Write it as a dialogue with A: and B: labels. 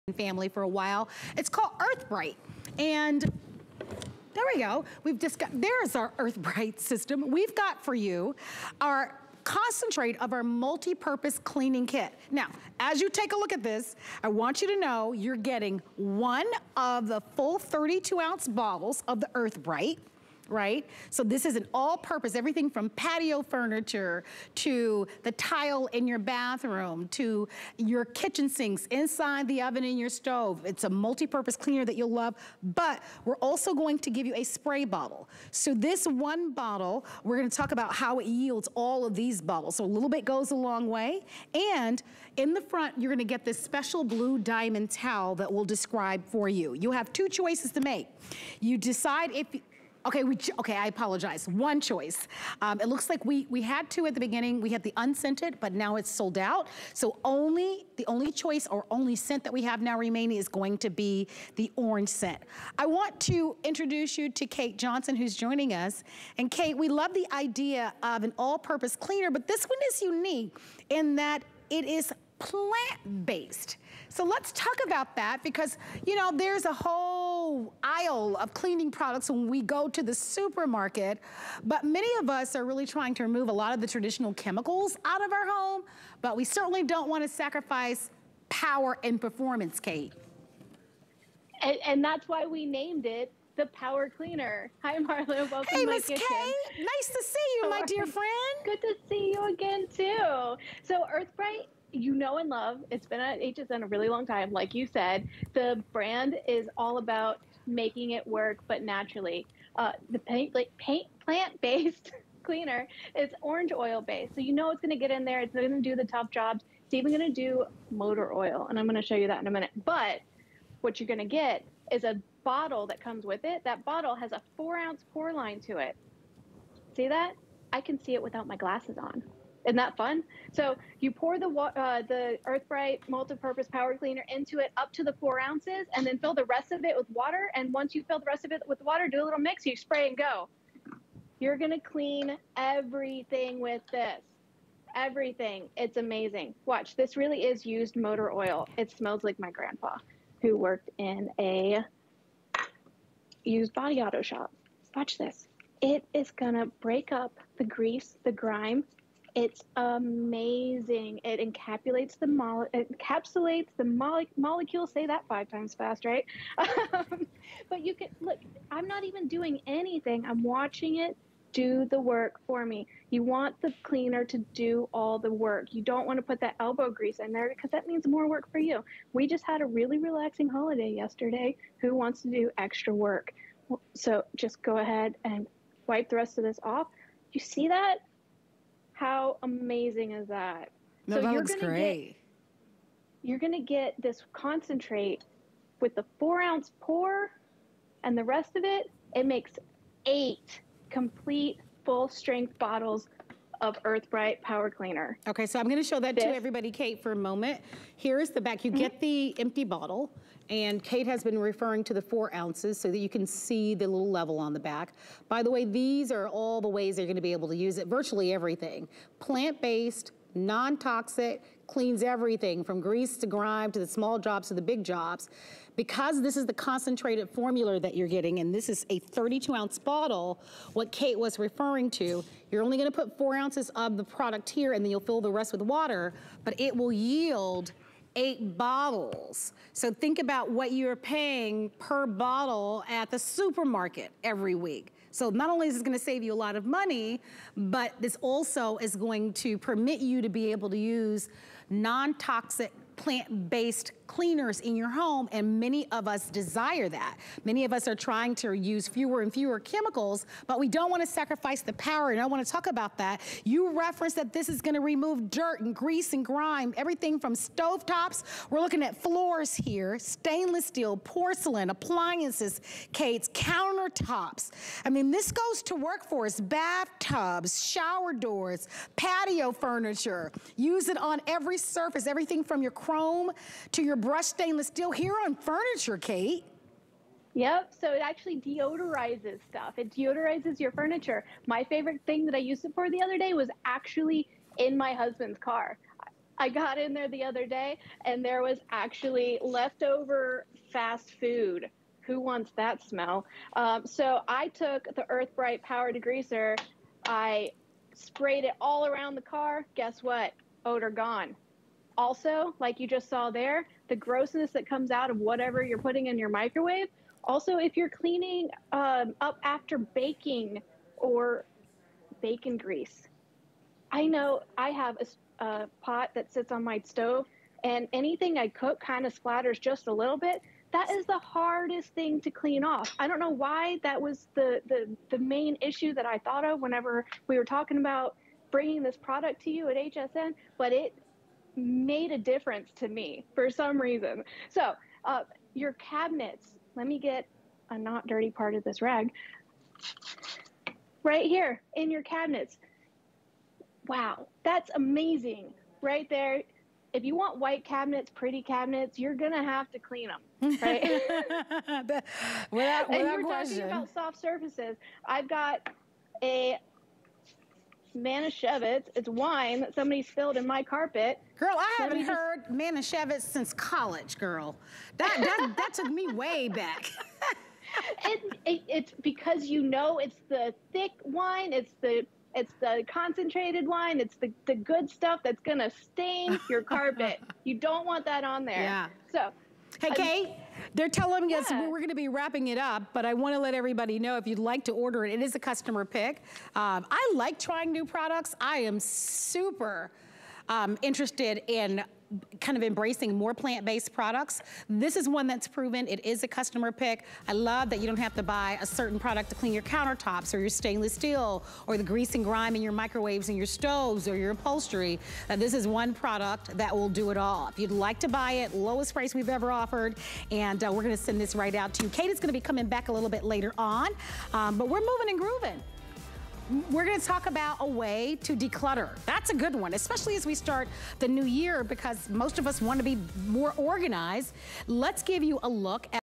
A: family for a while. It's called Earth Bright. And there we go. We've just got, there's our Earth Bright system. We've got for you our concentrate of our multi-purpose cleaning kit. Now, as you take a look at this, I want you to know you're getting one of the full 32-ounce bottles of the Earth Bright. Right? So this is an all-purpose, everything from patio furniture to the tile in your bathroom to your kitchen sinks, inside the oven in your stove. It's a multi-purpose cleaner that you'll love, but we're also going to give you a spray bottle. So this one bottle, we're gonna talk about how it yields all of these bottles. So a little bit goes a long way. And in the front, you're gonna get this special blue diamond towel that we'll describe for you. You have two choices to make. You decide if, okay, I apologize. One choice. It looks like we had two at the beginning. We had the unscented, but now it's sold out. So the only choice or only scent that we have now remaining is going to be the orange scent. I want to introduce you to Kate Johnson, who's joining us. And Kate, we love the idea of an all-purpose cleaner, but this one is unique in that it is plant-based. So let's talk about that because, you know, there's a whole aisle of cleaning products when we go to the supermarket, but many of us are really trying to remove a lot of the traditional chemicals out of our home, but we certainly don't want to sacrifice power and performance, Kate.
B: And that's why we named it the Power Cleaner. Hi, Marla. Welcome
A: hey,
B: to my
A: Miss
B: kitchen.
A: Kate. Nice to see you, my dear friend.
B: Good to see you again, too. So Earth Bright, you know and love. It's been at HSN a really long time, like you said. The brand is all about making it work, but naturally. The plant-based cleaner is orange oil based. So you know it's gonna get in there, it's gonna do the tough jobs. It's even gonna do motor oil, and I'm gonna show you that in a minute. But what you're gonna get is a bottle that comes with it. That bottle has a 4-ounce pour line to it. See that? I can see it without my glasses on. Isn't that fun? So you pour the Earth Bright multi-purpose power cleaner into it up to the 4 ounces and then fill the rest of it with water. And once you fill the rest of it with water, do a little mix, you spray and go. You're gonna clean everything with this. Everything. It's amazing. Watch, this really is used motor oil. It smells like my grandpa who worked in a used body auto shop. Watch this. It is gonna break up the grease, the grime. It's amazing. It encapsulates the molecule. Say that 5 times fast, right? But you can, look, I'm not even doing anything. I'm watching it do the work for me. You want the cleaner to do all the work. You don't want to put that elbow grease in there because that means more work for you. We just had a really relaxing holiday yesterday. Who wants to do extra work? So just go ahead and wipe the rest of this off. You see that? How amazing is that?
A: No, so that looks great.
B: You're gonna get this concentrate with the 4-ounce pour and the rest of it, it makes 8 complete full strength bottles of Earth Bright Power Cleaner.
A: Okay, so I'm gonna show that to everybody, Kate, for a moment. Here's the back. You get the empty bottle, and Kate has been referring to the 4 ounces so that you can see the little level on the back. By the way, these are all the ways they're gonna be able to use it, virtually everything. Plant-based, non-toxic, cleans everything from grease to grime to the small jobs to the big jobs. Because this is the concentrated formula that you're getting, and this is a 32-ounce bottle, what Kate was referring to, you're only gonna put 4 ounces of the product here and then you'll fill the rest with water, but it will yield 8 bottles. So think about what you're paying per bottle at the supermarket every week. So not only is this gonna save you a lot of money, but this also is going to permit you to be able to use non-toxic plant-based cleaners in your home, and many of us desire that. Many of us are trying to use fewer and fewer chemicals, but we don't want to sacrifice the power, and I want to talk about that. You referenced that this is going to remove dirt and grease and grime, everything from stovetops. We're looking at floors here, stainless steel, porcelain, appliances, Kate's, countertops. I mean, this goes to work for us. Bathtubs, shower doors, patio furniture. Use it on every surface, everything from your chrome to your brushed stainless steel here on furniture, Kate.
B: Yep, so it actually deodorizes stuff. It deodorizes your furniture. My favorite thing that I used it for the other day was actually in my husband's car. I got in there the other day and there was actually leftover fast food. Who wants that smell? So I took the Earth Bright Power Degreaser, I sprayed it all around the car. Guess what? Odor gone. Also, like you just saw there, the grossness that comes out of whatever you're putting in your microwave. Also, if you're cleaning up after baking or bacon grease. I know I have a pot that sits on my stove, and anything I cook kind of splatters just a little bit. That is the hardest thing to clean off. I don't know why that was the main issue that I thought of whenever we were talking about bringing this product to you at HSN, but it made a difference to me for some reason. So your cabinets, let me get a not dirty part of this rag. Right here in your cabinets. Wow, that's amazing right there. If you want white cabinets, pretty cabinets, you're gonna have to clean them, right?
A: without
B: and you're
A: question.
B: talking about soft surfaces. I've got a Manischewitz. It's wine that somebody spilled in my carpet.
A: Girl, I haven't heard Manischewitz since college, girl. That took me way back.
B: It's because you know it's the thick wine, it's the concentrated wine, it's the good stuff that's gonna stain your carpet. You don't want that on there.
A: Yeah.
B: So,
A: hey, Kay, they're telling us
B: Yeah.
A: we're gonna be wrapping it up, but I wanna let everybody know if you'd like to order it, it is a customer pick. I like trying new products. I am super interested in kind of embracing more plant-based products. This is one that's proven. It is a customer pick. I love that you don't have to buy a certain product to clean your countertops or your stainless steel or the grease and grime in your microwaves and your stoves or your upholstery. This is one product that will do it all. If you'd like to buy it, lowest price we've ever offered, and we're gonna send this right out to you. Kate is gonna be coming back a little bit later on, but we're moving and grooving. We're gonna talk about a way to declutter. That's a good one, especially as we start the new year, because most of us want to be more organized. Let's give you a look at